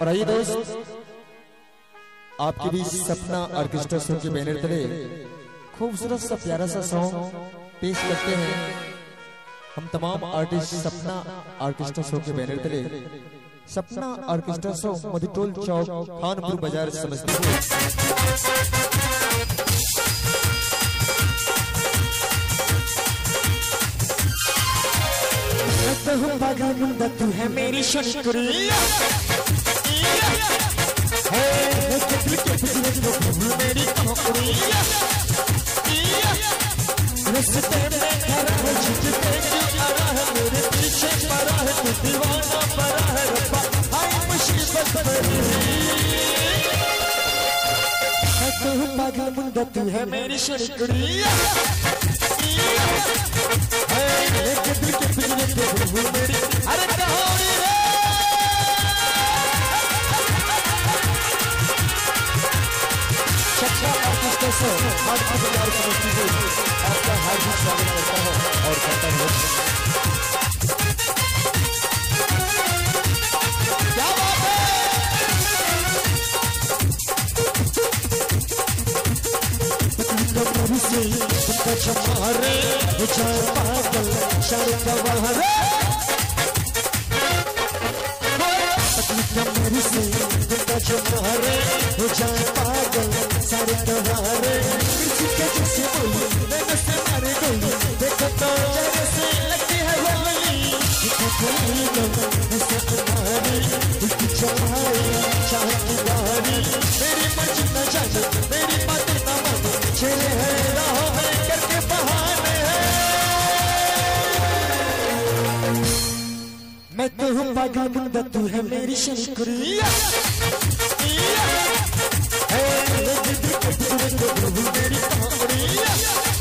और आइए दोस्त, आपके बीच सपना ऑर्केस्ट्रा शो के बैनर तले खूबसूरत सा प्यारा सा सॉन्ग पेश करते हैं हम तमाम आर्टिस्ट। सपना ऑर्केस्ट्रा शो के बैनर तले सपना ऑर्केस्ट्रा शो मधुटोल चौक खानपुर बाजार समस्तीपुर। पागल मुंडा तू है मेरी शुक्रिया, मेरी खोपड़िया रस्ते में खड़ा है, झुकते क्यों खड़ा है, मेरे पीछे पड़ा है, तू दीवाना पड़ा है, रब्बा हाय मुसीबत बड़ी है। तू पागल मुंडा तू है मेरी शुक्रिया, मेरी अरे कहानी है। सच्चा आर्टिस्ट से आपका हार्दिक स्वागत करता हूँ और करता हूँ। क्या बात है, कमर से तुमका चमारे जाए पागल शारू का बहारे, कमर से तुमका चमारे जाए पागल सारे कहारे, किसी के जैसे बोली मैंने से मारे गोली, देखो तो जैसे लगती है वो गली, देखो कोई गम ऐसे तुम्हारी उसकी चढ़ाई चाह की गाड़ी, मेरी मर्जी न जाने मेरी बातें न माने, चले हैं राहों में करके बहाने हैं। मैं तो हूँ पागल मुंडा तू है मेरी शुक्रिया, मेरी खोपड़िया